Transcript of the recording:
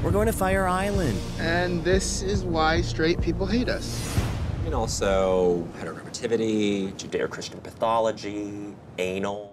We're going to Fire Island. And this is why straight people hate us. And also heteronormativity, Judeo-Christian pathology, anal.